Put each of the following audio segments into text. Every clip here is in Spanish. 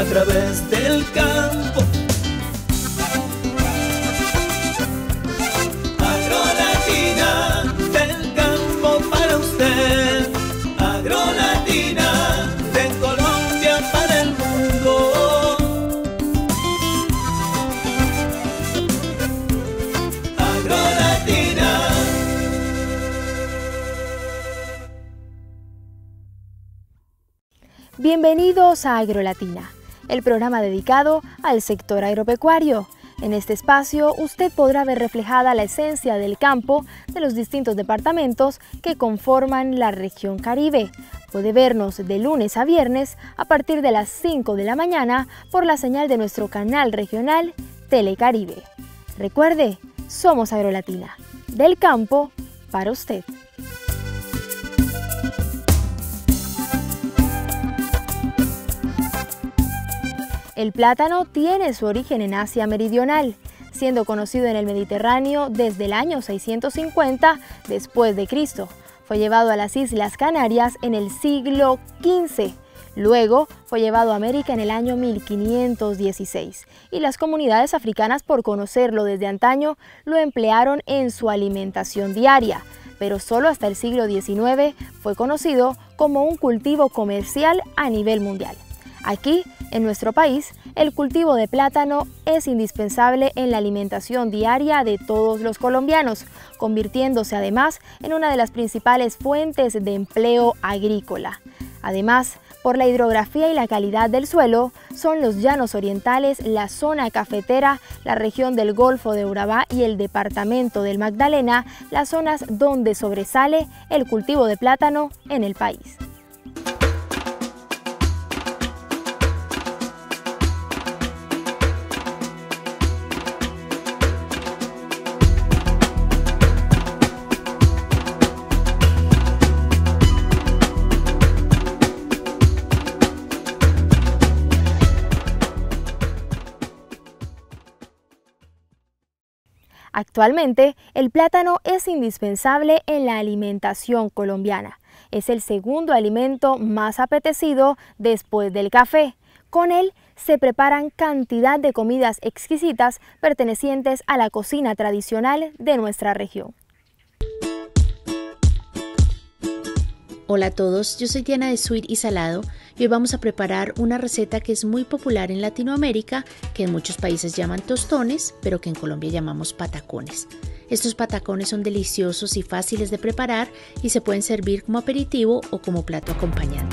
través del campo. Agrolatina, del campo para usted. Agrolatina, de Colombia para el mundo. Agrolatina. Bienvenidos a Agrolatina, el programa dedicado al sector agropecuario. En este espacio usted podrá ver reflejada la esencia del campo de los distintos departamentos que conforman la región Caribe. Puede vernos de lunes a viernes a partir de las 5 de la mañana por la señal de nuestro canal regional Telecaribe. Recuerde, somos Agrolatina, del campo para usted. El plátano tiene su origen en Asia Meridional, siendo conocido en el Mediterráneo desde el año 650 después de Cristo. Fue llevado a las Islas Canarias en el siglo XV. Luego fue llevado a América en el año 1516 y las comunidades africanas, por conocerlo desde antaño, lo emplearon en su alimentación diaria, pero solo hasta el siglo XIX fue conocido como un cultivo comercial a nivel mundial. Aquí, en nuestro país, el cultivo de plátano es indispensable en la alimentación diaria de todos los colombianos, convirtiéndose además en una de las principales fuentes de empleo agrícola. Además, por la hidrografía y la calidad del suelo, son los llanos orientales, la zona cafetera, la región del Golfo de Urabá y el departamento del Magdalena, las zonas donde sobresale el cultivo de plátano en el país. Actualmente, el plátano es indispensable en la alimentación colombiana. Es el segundo alimento más apetecido después del café. Con él se preparan cantidad de comidas exquisitas pertenecientes a la cocina tradicional de nuestra región. Hola a todos, yo soy Diana de Sweet y Salado y hoy vamos a preparar una receta que es muy popular en Latinoamérica, que en muchos países llaman tostones, pero que en Colombia llamamos patacones. Estos patacones son deliciosos y fáciles de preparar y se pueden servir como aperitivo o como plato acompañante.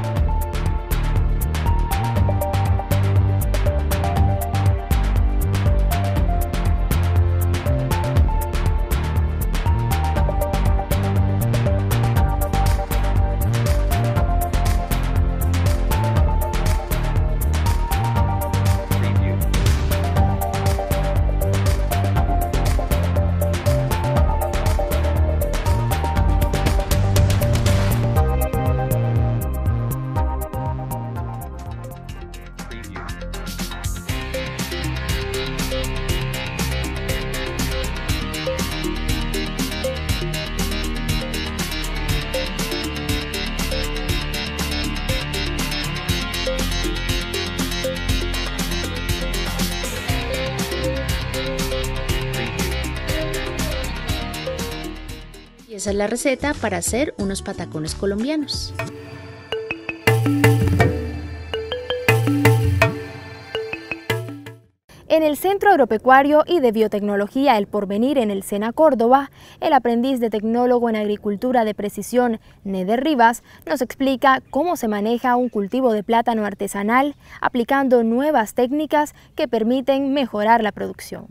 Esa es la receta para hacer unos patacones colombianos. En el Centro Agropecuario y de Biotecnología El Porvenir en el SENA Córdoba, el aprendiz de tecnólogo en agricultura de precisión, Neder Rivas, nos explica cómo se maneja un cultivo de plátano artesanal, aplicando nuevas técnicas que permiten mejorar la producción.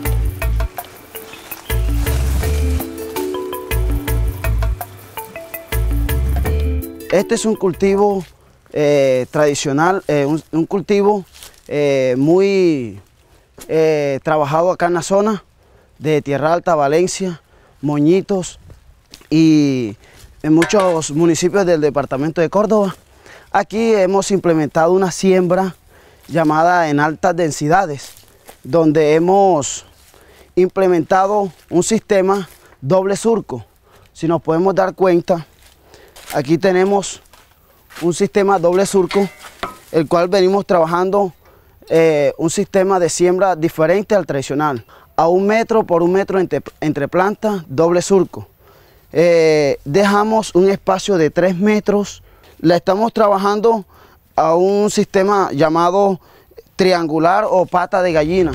Este es un cultivo tradicional, un cultivo muy trabajado acá en la zona de Tierra Alta, Valencia, Moñitos y en muchos municipios del departamento de Córdoba. Aquí hemos implementado una siembra llamada en altas densidades, donde hemos implementado un sistema doble surco. Si nos podemos dar cuenta, aquí tenemos un sistema doble surco el cual venimos trabajando un sistema de siembra diferente al tradicional, a 1 metro por 1 metro entre plantas, doble surco. Dejamos un espacio de 3 metros, la estamos trabajando a un sistema llamado triangular o pata de gallina.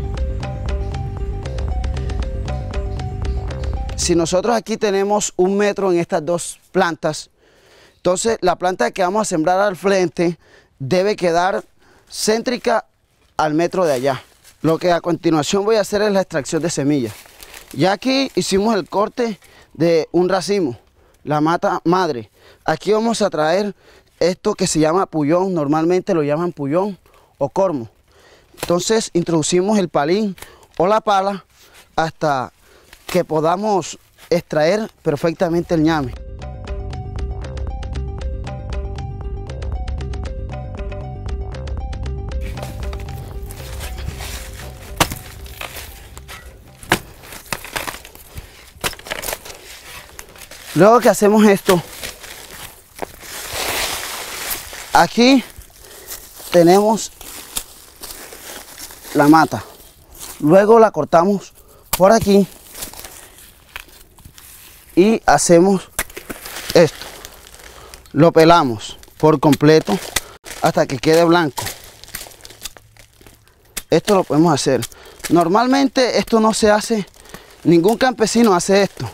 Si nosotros aquí tenemos 1 metro en estas 2 plantas, entonces la planta que vamos a sembrar al frente debe quedar céntrica al metro de allá. Lo que a continuación voy a hacer es la extracción de semillas. Ya aquí hicimos el corte de un racimo, la mata madre. Aquí vamos a traer esto que se llama puyón, normalmente lo llaman puyón o cormo. Entonces introducimos el palín o la pala hasta que podamos extraer perfectamente el ñame. Luego que hacemos esto, aquí tenemos la mata. Luego la cortamos por aquí y hacemos esto. Lo pelamos por completo hasta que quede blanco. Esto lo podemos hacer. Normalmente esto no se hace, ningún campesino hace esto.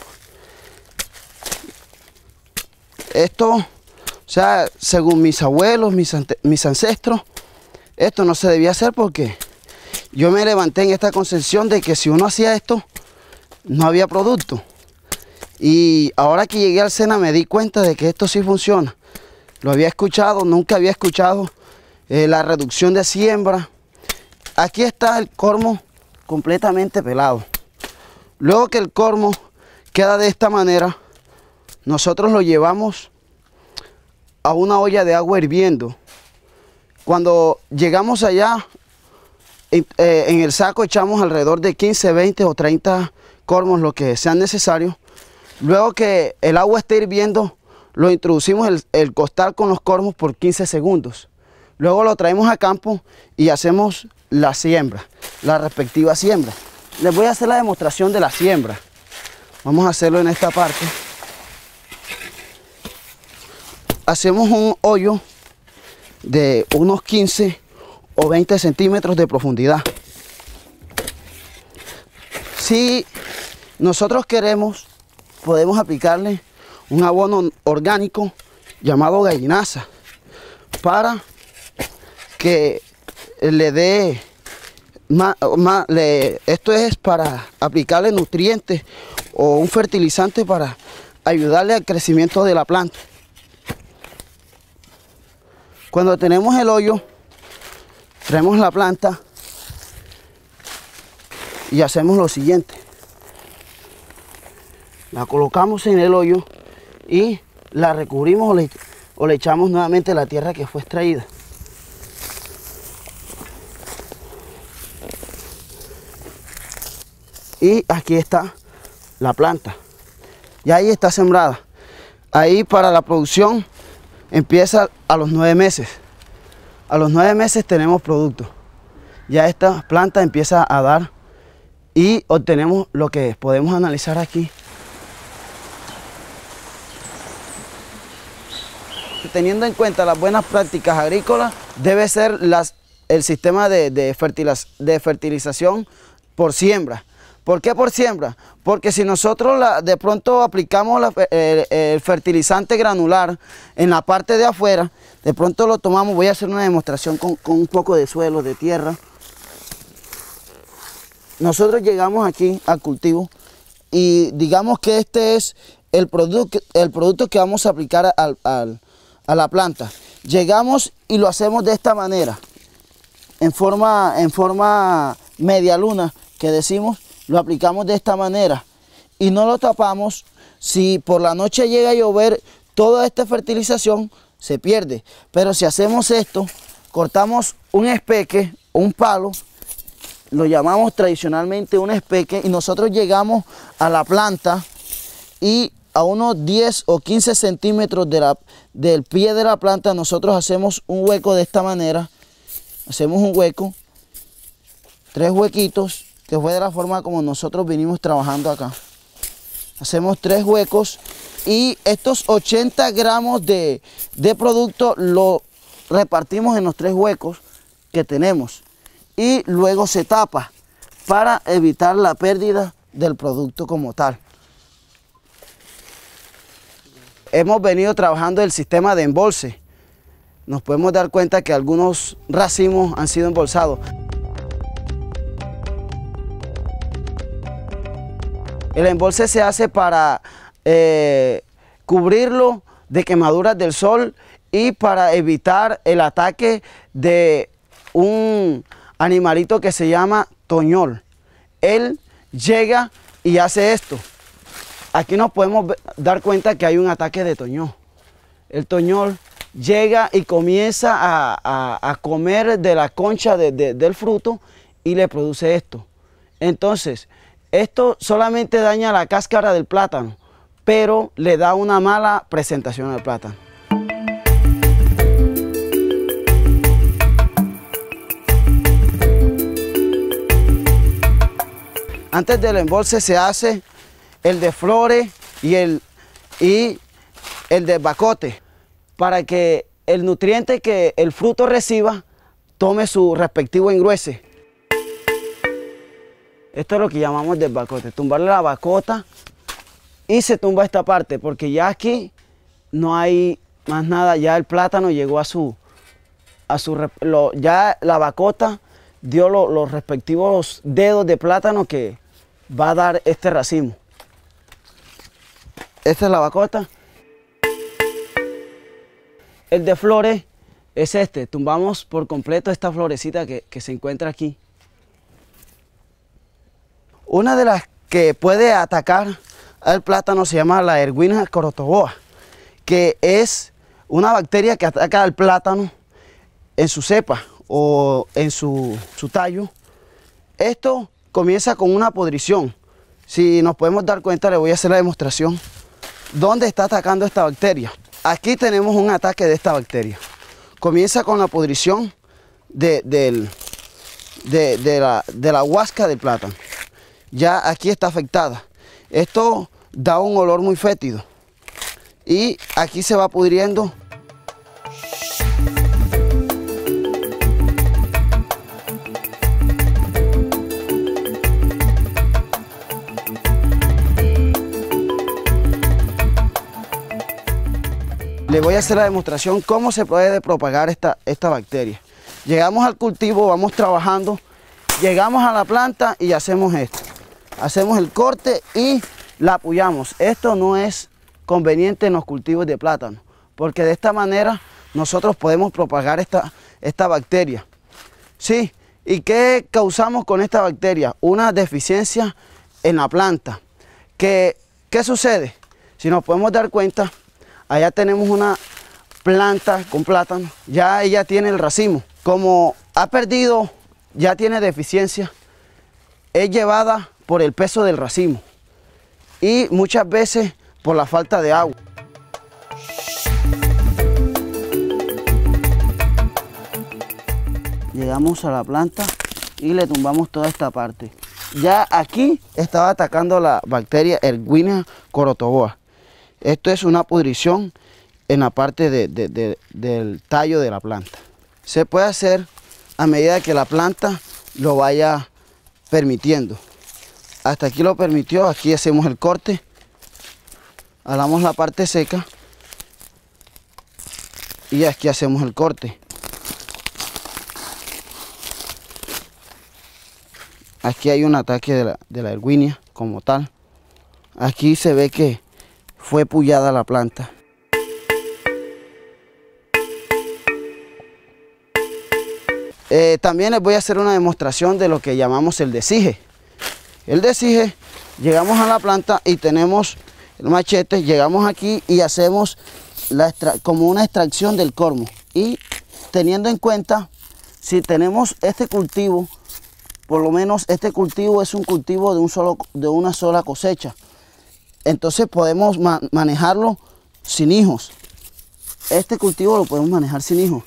Esto, o sea, según mis abuelos, mis ancestros, esto no se debía hacer porque yo me levanté en esta concepción de que si uno hacía esto, no había producto. Y ahora que llegué al SENA me di cuenta de que esto sí funciona. Lo había escuchado, nunca había escuchado la reducción de siembra. Aquí está el cormo completamente pelado. Luego que el cormo queda de esta manera, nosotros lo llevamos a una olla de agua hirviendo. Cuando llegamos allá, en el saco echamos alrededor de 15, 20 o 30 cormos, lo que sean necesarios. Luego que el agua esté hirviendo, lo introducimos el costal con los cormos por 15 segundos. Luego lo traemos a campo y hacemos la siembra, la respectiva siembra. Les voy a hacer la demostración de la siembra. Vamos a hacerlo en esta parte. Hacemos un hoyo de unos 15 o 20 centímetros de profundidad. Si nosotros queremos, podemos aplicarle un abono orgánico llamado gallinaza para que le dé esto es para aplicarle nutrientes o un fertilizante para ayudarle al crecimiento de la planta. Cuando tenemos el hoyo, traemos la planta y hacemos lo siguiente. La colocamos en el hoyo y la recubrimos o le echamos nuevamente la tierra que fue extraída. Y aquí está la planta. Y ahí está sembrada. Ahí para la producción empieza a los 9 meses. A los 9 meses tenemos producto. Ya esta planta empieza a dar y obtenemos lo que podemos analizar aquí. Teniendo en cuenta las buenas prácticas agrícolas, debe ser el sistema de fertilización por siembra. ¿Por qué por siembra? Porque si nosotros de pronto aplicamos el fertilizante granular en la parte de afuera, de pronto lo tomamos, voy a hacer una demostración con un poco de suelo, de tierra. Nosotros llegamos aquí al cultivo y digamos que este es el producto que vamos a aplicar a la planta. Llegamos y lo hacemos de esta manera, en forma media luna, que decimos. Lo aplicamos de esta manera y no lo tapamos. Si por la noche llega a llover, toda esta fertilización se pierde. Pero si hacemos esto, cortamos un espeque, un palo, lo llamamos tradicionalmente un espeque, y nosotros llegamos a la planta y a unos 10 o 15 centímetros del pie de la planta, nosotros hacemos un hueco de esta manera. Hacemos un hueco, 3 huequitos, que fue de la forma como nosotros vinimos trabajando acá. Hacemos 3 huecos y estos 80 gramos de producto lo repartimos en los 3 huecos que tenemos. Y luego se tapa para evitar la pérdida del producto como tal. Hemos venido trabajando el sistema de embolse. Nos podemos dar cuenta que algunos racimos han sido embolsados. El embolse se hace para cubrirlo de quemaduras del sol y para evitar el ataque de un animalito que se llama toñol. Él llega y hace esto. Aquí nos podemos dar cuenta que hay un ataque de toñol. El toñol llega y comienza a comer de la concha del fruto y le produce esto. Entonces, esto solamente daña la cáscara del plátano, pero le da una mala presentación al plátano. Antes del embolse se hace el de flores y el de bacote, para que el nutriente que el fruto reciba tome su respectivo engruese. Esto es lo que llamamos del bacote, tumbarle la bacota y se tumba esta parte, porque ya aquí no hay más nada, ya el plátano llegó ya la bacota dio los respectivos dedos de plátano que va a dar este racimo. Esta es la bacota. El de flores es este. Tumbamos por completo esta florecita que se encuentra aquí. Una de las que puede atacar al plátano se llama la Erwinia corotoboa, que es una bacteria que ataca al plátano en su cepa o en su tallo. Esto comienza con una podrición. Si nos podemos dar cuenta, le voy a hacer la demostración. ¿Dónde está atacando esta bacteria? Aquí tenemos un ataque de esta bacteria. Comienza con la podrición de la huasca del plátano. Ya aquí está afectada. Esto da un olor muy fétido. Y aquí se va pudriendo. Le voy a hacer la demostración cómo se puede propagar esta bacteria. Llegamos al cultivo, vamos trabajando, llegamos a la planta y hacemos esto. Hacemos el corte y la apoyamos. Esto no es conveniente en los cultivos de plátano, porque de esta manera nosotros podemos propagar esta bacteria. Sí, ¿y qué causamos con esta bacteria? Una deficiencia en la planta. ¿Qué sucede? Si nos podemos dar cuenta, allá tenemos una planta con plátano, ya ella tiene el racimo. Como ha perdido, ya tiene deficiencia, es llevada por el peso del racimo y muchas veces por la falta de agua. Llegamos a la planta y le tumbamos toda esta parte. Ya aquí estaba atacando la bacteria Erwinia corotoboa. Esto es una pudrición en la parte del tallo de la planta. Se puede hacer a medida que la planta lo vaya permitiendo. Hasta aquí lo permitió, aquí hacemos el corte, jalamos la parte seca y aquí hacemos el corte. Aquí hay un ataque de la Erwinia como tal. Aquí se ve que fue pullada la planta. También les voy a hacer una demostración de lo que llamamos el desije. El desije, llegamos a la planta y tenemos el machete, llegamos aquí y hacemos como una extracción del cormo. Y teniendo en cuenta, si tenemos este cultivo, por lo menos este cultivo es un cultivo de una sola cosecha. entonces podemos manejarlo sin hijos. Este cultivo lo podemos manejar sin hijos.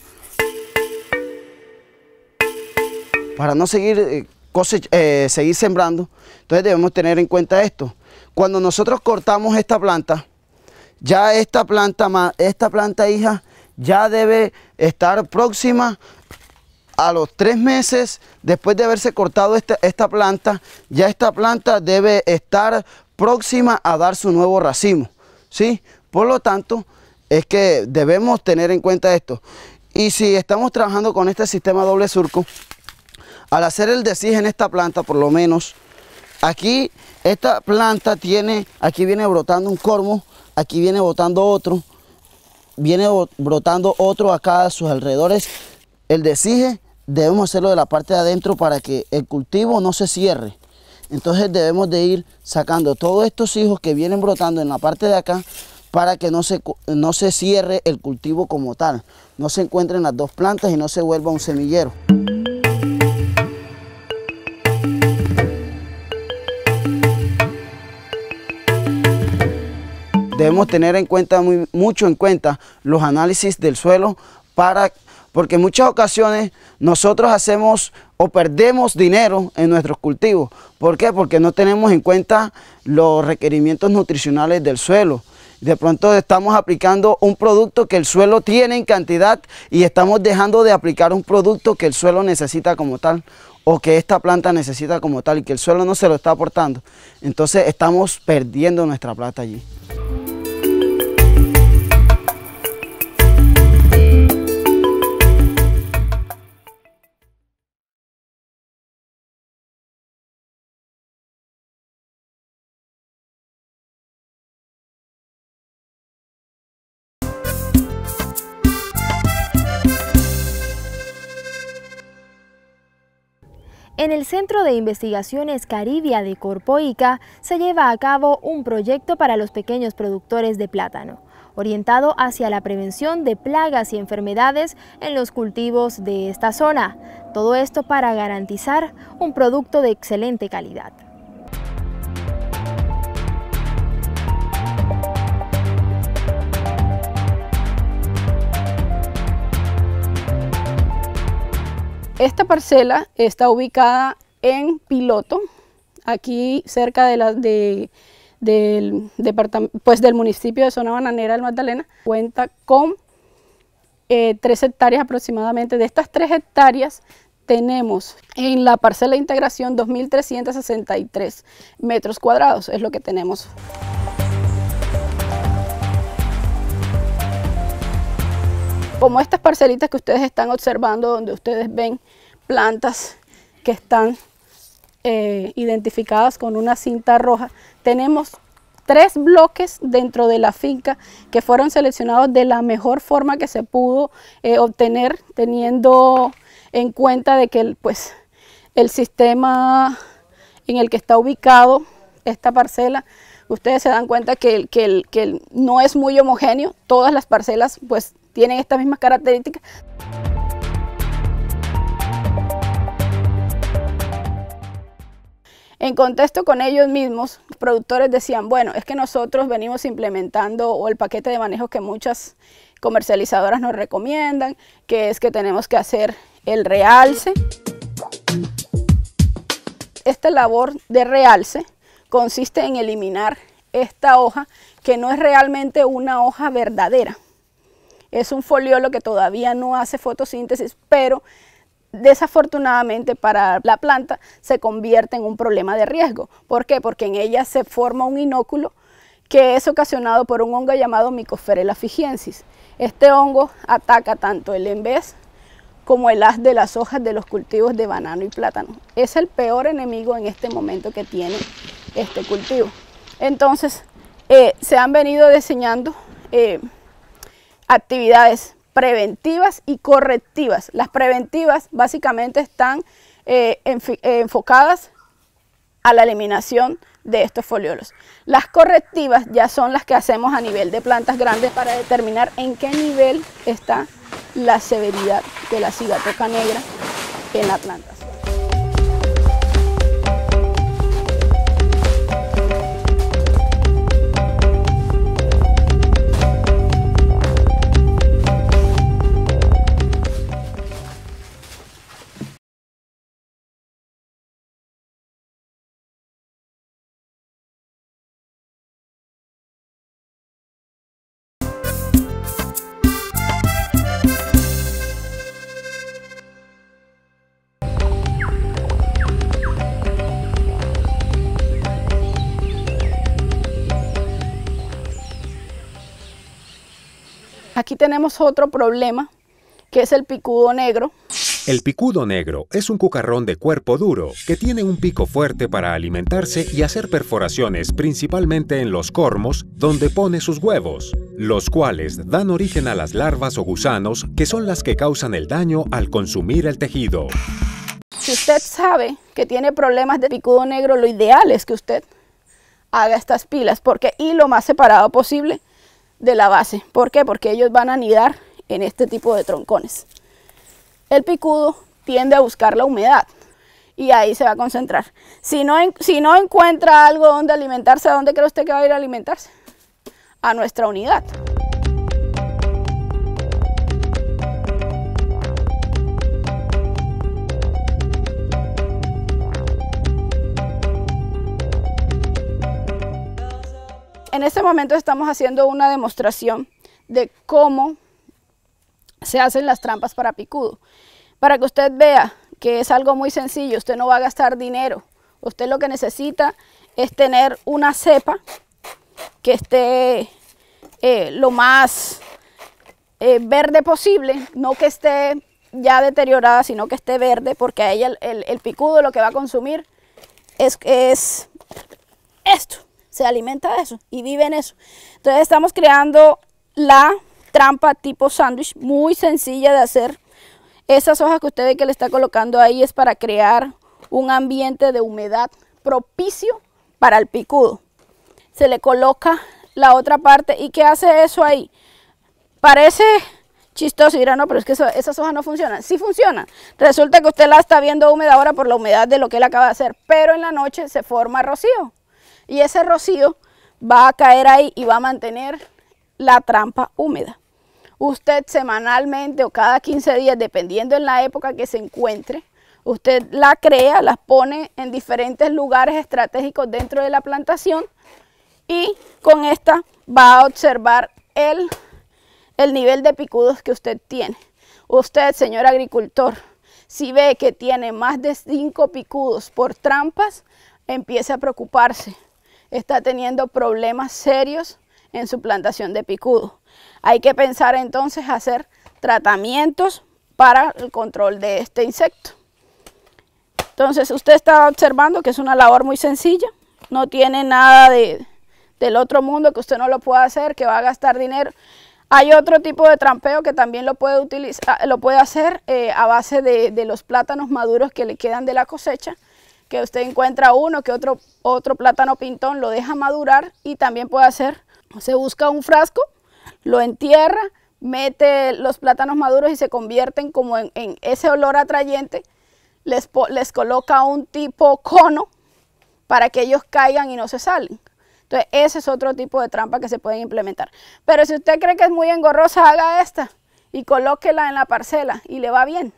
Para no seguir, seguir sembrando, entonces debemos tener en cuenta esto. Cuando nosotros cortamos esta planta, ya esta planta hija ya debe estar próxima a los 3 meses después de haberse cortado esta planta. Ya esta planta debe estar próxima a dar su nuevo racimo, ¿sí? Por lo tanto, es que debemos tener en cuenta esto. Y si estamos trabajando con este sistema doble surco, al hacer el desige en esta planta, por lo menos, aquí esta planta tiene, aquí viene brotando un cormo, aquí viene brotando otro, acá a sus alrededores. El desige debemos hacerlo de la parte de adentro para que el cultivo no se cierre. Entonces debemos de ir sacando todos estos hijos que vienen brotando en la parte de acá para que no se cierre el cultivo como tal, no se encuentren las dos plantas y no se vuelva un semillero. Debemos tener en cuenta, mucho en cuenta, los análisis del suelo, porque en muchas ocasiones nosotros hacemos o perdemos dinero en nuestros cultivos. ¿Por qué? Porque no tenemos en cuenta los requerimientos nutricionales del suelo. De pronto estamos aplicando un producto que el suelo tiene en cantidad y estamos dejando de aplicar un producto que el suelo necesita como tal, o que esta planta necesita como tal y que el suelo no se lo está aportando. Entonces estamos perdiendo nuestra plata allí. En el Centro de Investigaciones Caribia de Corpoica se lleva a cabo un proyecto para los pequeños productores de plátano, orientado hacia la prevención de plagas y enfermedades en los cultivos de esta zona. Todo esto para garantizar un producto de excelente calidad. Esta parcela está ubicada en Piloto, aquí cerca del municipio de Zona Bananera del Magdalena. Cuenta con 3 hectáreas aproximadamente. De estas 3 hectáreas tenemos en la parcela de integración 2.363 metros cuadrados, es lo que tenemos. Como estas parcelitas que ustedes están observando, donde ustedes ven plantas que están identificadas con una cinta roja, tenemos 3 bloques dentro de la finca que fueron seleccionados de la mejor forma que se pudo obtener, teniendo en cuenta de que el sistema en el que está ubicado esta parcela, ustedes se dan cuenta que no es muy homogéneo. Todas las parcelas tienen estas mismas características. En contexto con ellos mismos, los productores decían, bueno, es que nosotros venimos implementando el paquete de manejo que muchas comercializadoras nos recomiendan, que es que tenemos que hacer el realce. Esta labor de realce consiste en eliminar esta hoja, que no es realmente una hoja verdadera. Es un foliolo que todavía no hace fotosíntesis, pero desafortunadamente para la planta se convierte en un problema de riesgo. ¿Por qué? Porque en ella se forma un inóculo que es ocasionado por un hongo llamado Mycophylla afigiensis. Este hongo ataca tanto el envés como el haz de las hojas de los cultivos de banano y plátano. Es el peor enemigo en este momento que tiene este cultivo. Entonces, se han venido diseñando actividades preventivas y correctivas. Las preventivas básicamente están enfocadas a la eliminación de estos foliolos. Las correctivas ya son las que hacemos a nivel de plantas grandes para determinar en qué nivel está la severidad de la cigatoca negra en la planta. Aquí tenemos otro problema, que es el picudo negro. El picudo negro es un cucarrón de cuerpo duro que tiene un pico fuerte para alimentarse y hacer perforaciones principalmente en los cormos donde pone sus huevos, los cuales dan origen a las larvas o gusanos que son las que causan el daño al consumir el tejido. Si usted sabe que tiene problemas de picudo negro, lo ideal es que usted haga estas pilas y lo más separado posible de la base. ¿Por qué? Porque ellos van a anidar en este tipo de troncones. El picudo tiende a buscar la humedad y ahí se va a concentrar. Si no encuentra algo donde alimentarse, ¿a dónde cree usted que va a ir a alimentarse? A nuestra unidad. En este momento estamos haciendo una demostración de cómo se hacen las trampas para picudo. Para que usted vea que es algo muy sencillo, usted no va a gastar dinero. Usted lo que necesita es tener una cepa que esté lo más verde posible, no que esté ya deteriorada, sino que esté verde, porque a ella el picudo lo que va a consumir es esto. Se alimenta de eso y vive en eso. Entonces estamos creando la trampa tipo sándwich, muy sencilla de hacer. Esas hojas que usted ve que le está colocando ahí es para crear un ambiente de humedad propicio para el picudo. Se le coloca la otra parte. ¿Y qué hace eso ahí? Parece chistoso y dirá, no, pero es que esas hojas no funcionan. Sí funcionan. Resulta que usted la está viendo húmeda ahora por la humedad de lo que él acaba de hacer, pero en la noche se forma rocío. Y ese rocío va a caer ahí y va a mantener la trampa húmeda. Usted semanalmente o cada 15 días, dependiendo en la época que se encuentre, usted la crea, las pone en diferentes lugares estratégicos dentro de la plantación y con esta va a observar el nivel de picudos que usted tiene. Usted, señor agricultor, si ve que tiene más de 5 picudos por trampas, empiece a preocuparse. Está teniendo problemas serios en su plantación de picudo. Hay que pensar entonces hacer tratamientos para el control de este insecto. Entonces usted está observando que es una labor muy sencilla, no tiene nada del otro mundo que usted no lo pueda hacer, que va a gastar dinero. Hay otro tipo de trampeo que también lo puede utilizar, lo puede hacer a base de los plátanos maduros que le quedan de la cosecha, que usted encuentra uno que otro plátano pintón, lo deja madurar y también puede hacer, se busca un frasco, lo entierra, mete los plátanos maduros y se convierten como en ese olor atrayente, les coloca un tipo cono para que ellos caigan y no se salen. Entonces ese es otro tipo de trampa que se pueden implementar. Pero si usted cree que es muy engorrosa, haga esta y colóquela en la parcela y le va bien.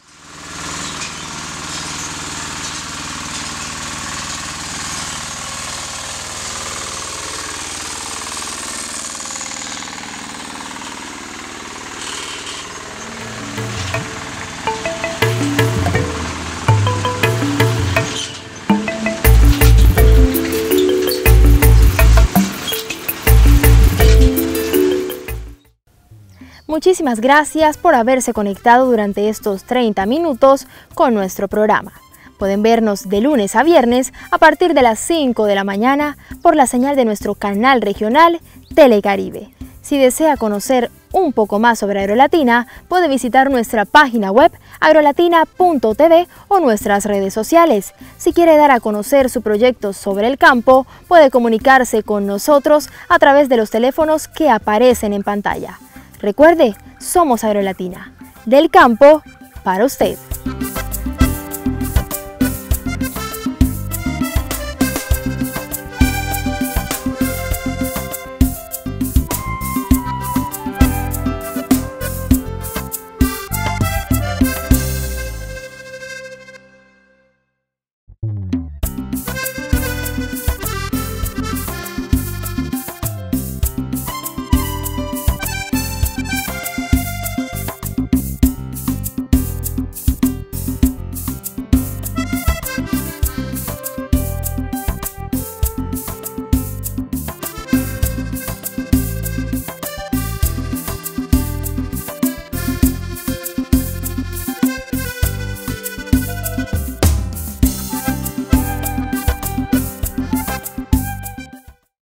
Muchísimas gracias por haberse conectado durante estos 30 minutos con nuestro programa. Pueden vernos de lunes a viernes a partir de las 5 de la mañana por la señal de nuestro canal regional Telecaribe. Si desea conocer un poco más sobre Agrolatina, puede visitar nuestra página web agrolatina.tv o nuestras redes sociales. Si quiere dar a conocer su proyecto sobre el campo, puede comunicarse con nosotros a través de los teléfonos que aparecen en pantalla. Recuerde, somos Agrolatina, del campo para usted.